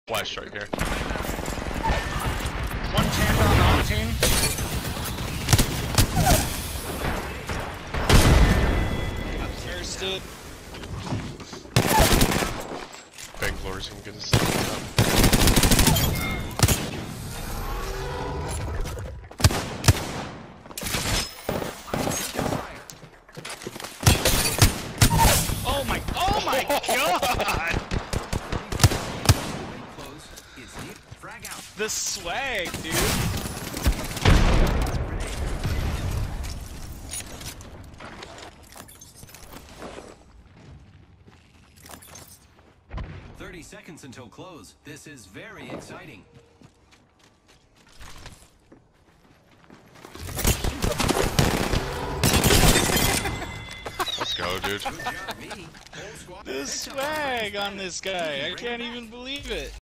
Flash right here. One chamber on the home team. Got thirsted. Bangalore's gonna get us. Oh my god! The swag, dude. Seconds until close. This is very exciting. Let's go, dude. The swag on this guy. I can't even believe it.